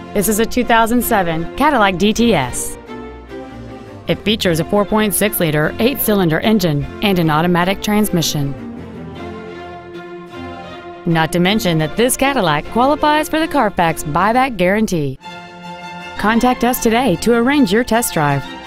This is a 2007 Cadillac DTS. It features a 4.6-liter 8-cylinder engine and an automatic transmission. Not to mention that this Cadillac qualifies for the Carfax buyback guarantee. Contact us today to arrange your test drive.